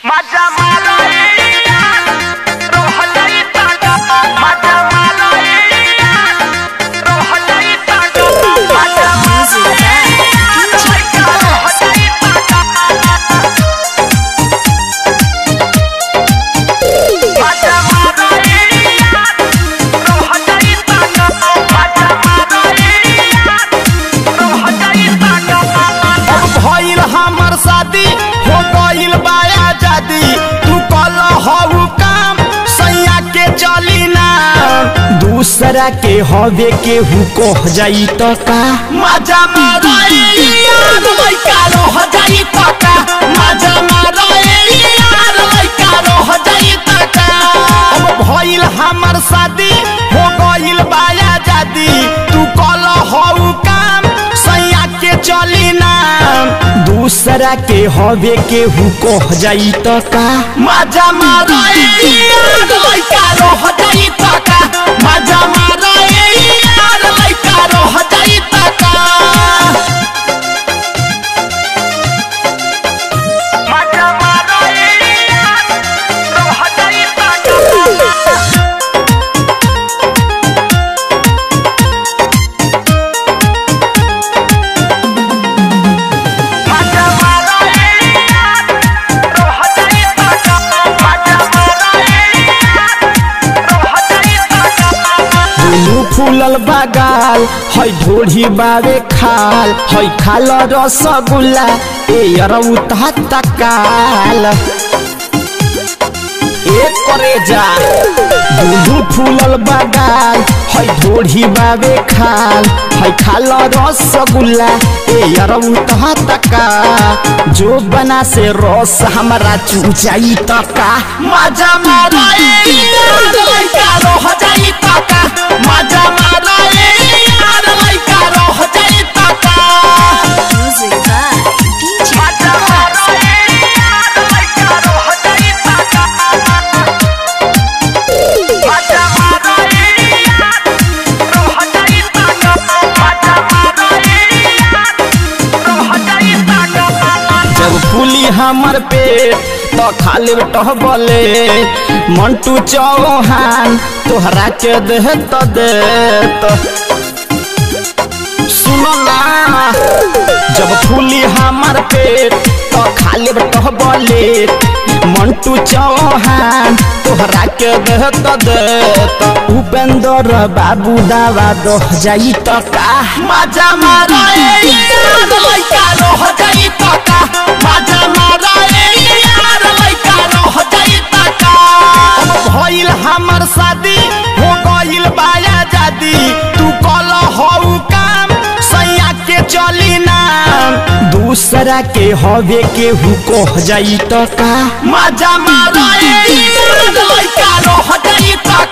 दूसरा के हवे के कह जाई तो का मजा मारे यार लइका रह जाई तो का मजा मारे यार लइका रह जाई तो का अब भइल हमर शादी हो गइल बाया जादी तू कल हऊ काम सैया के चली ना दूसरा के हवे के कह जाई तो का मजा मारे यार लइका रह जाई तो का मजा मारे यार लइका रह जाई तो का मजा मारे यार रह जाई तो का मजा मारे यार रह जाई तो का मजा मारे यार रह जाई तो का फूलल बागाल है ढोढ़ी बावे खाल है खाल रसगुल्ला ए अरऊ तकाल एक करे जा दूधू फूलल बागाल है ढोढ़ी बावे खाल है खाल रसगुल्ला ए अरऊ तका जो बना से रस हमारा चूचाई तका मजा मारे लइका रह जाई तका मजा मारे यार लइका रह जाई तका मजा मारे यार लइका रह जाई तका मजा मारे यार रह जाई तका मजा मारे यार रह जाई तका जब फूली हमर पेट तो खाली टहबले मंटू चौहान तोहरा के देह तो दे तो सुनो ना जब फूली हमार पेट तो खाली टहबले मंटू चौहान तोहरा के देह तो दे तो उपेंद्र बाबू दावा रह जाई तो का मजा मारे यार लइका रह जाई तो का मजा मारे यार लइका रह जाई तो का भइल हमर शादी हो गइल बाया जादी तू कल हऊ काम सैया के चली ना दूसरा के हवे के कह जाई तो का मजा मारे यार लइका रह जाई तो